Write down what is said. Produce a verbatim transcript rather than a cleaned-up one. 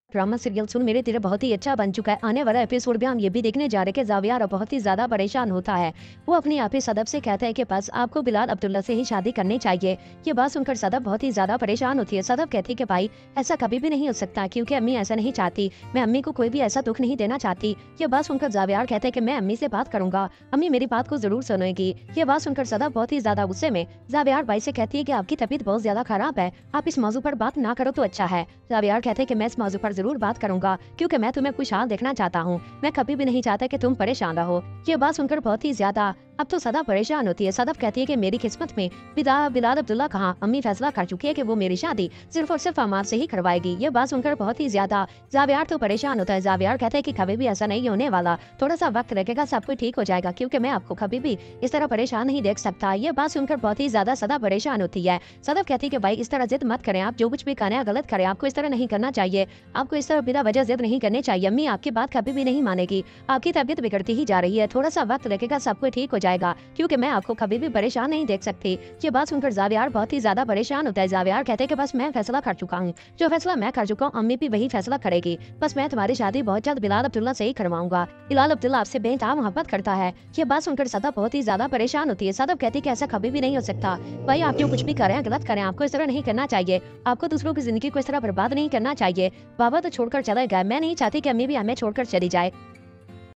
Drama serial सुन मेरे तेरे बहुत ही अच्छा बन चुका है। आने वाला एपिसोड में हम ये भी देखने जा रहे हैं कि जावियार अब बहुत ही ज्यादा परेशान होता है। वो अपनी आप ही सदब से कहता है कि बस आपको बिलाल अब्दुल्ला से ही शादी करनी चाहिए। ये बात सुनकर सदब बहुत ही ज्यादा परेशान होती है। सदब कहती है कि भाई ऐसा कभी भी नहीं हो सकता, क्योंकि अम्मी ऐसा नहीं चाहती। मैं अम्मी को कोई भी ऐसा दुख नहीं देना चाहती। ये बात सुनकर जावियार कहता है कि मैं अम्मी से बात करूंगा, अम्मी मेरी बात को जरूर सुनेगी। ये बात सुनकर सदब बहुत ही ज्यादा गुस्से में जावियार भाई से कहती है कि आपकी तबीयत बहुत ज्यादा खराब है, आप इस मौजू पर बात ना करो तो अच्छा है। जावियार कहते हैं कि मैं इस मौजू पर जरूर बात करूंगा, क्योंकि मैं तुम्हें खुशहाल देखना चाहता हूँ। मैं कभी भी नहीं चाहता कि तुम परेशान रहो। ये बात सुनकर बहुत ही ज्यादा अब तो सदा परेशान होती है। सदफ कहती है कि मेरी किस्मत में बिदा बिलाल अब्दुल्ला कहाँ, अम्मी फैसला कर चुकी है कि वो मेरी शादी सिर्फ और सिर्फ अमार से ही करवाएगी। ये बात सुनकर बहुत ही ज्यादा जावियार तो परेशान होता है। जावियार कहता है कि कभी भी ऐसा नहीं होने वाला, थोड़ा सा वक्त लगेगा, सब कुछ ठीक हो जाएगा, क्योंकि मैं आपको कभी भी इस तरह परेशान नहीं देख सकता। ये बात सुनकर बहुत ही ज्यादा सदा परेशान होती है। सदफ कहती है कि भाई इस तरह जिद मत करें, आप जो कुछ भी करें गलत करें, आपको इस तरह नहीं करना चाहिए, आपको इस तरह बिना वजह जिद नहीं करनी चाहिए। अम्मी आपकी बात कभी भी नहीं मानेगी, आपकी तबीयत बिगड़ती ही जा रही है, थोड़ा सा वक्त लगेगा, सब कुछ ठीक हो जाएगा, क्योंकि मैं आपको कभी भी परेशान नहीं देख सकती। ये बात सुनकर जावियार बहुत ही ज्यादा परेशान होता है। जावियार कहते हैं कि बस मैं फैसला कर चुका हूँ, जो फैसला मैं कर चुका हूँ अम्मी भी वही फैसला करेगी। बस मैं तुम्हारी शादी बहुत जल्द बिलाल अब्दुल्ला से ही करवाऊंगा। बिलाल अब्दुल्ला आपसे बेइंतहा मोहब्बत करता है। ये बात सुनकर सदब बहुत ही ज्यादा परेशान होती है। सदब कहती है कि ऐसा कभी भी नहीं हो सकता, भाई आप जो कुछ भी करें गलत करें, आपको इस तरह नहीं करना चाहिए, आपको दूसरों की जिंदगी को इस तरह बर्बाद नहीं करना चाहिए। बाबा तो छोड़कर चला गया, मैं नहीं चाहती कि अम्मी भी हमें छोड़कर चली जाए।